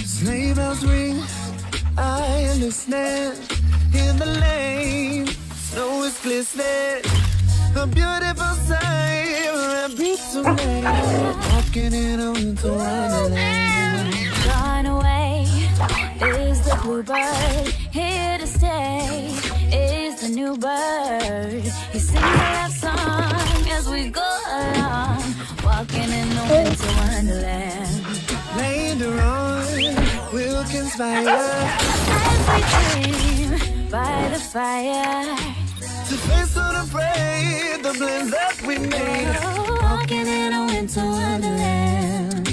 Sleigh bells ring, I am listening. In the lane, snow is glistening. A beautiful sight, a beautiful night. Walking in a winter wonderland. Gone away is the bluebird. Here to stay is the new bird. He sings a love song as we go along. Walking in the winter wonderland. Later on, we'll conspire As we dream by the fire. to face unafraid the plans that we made. Walking in a winter wonderland.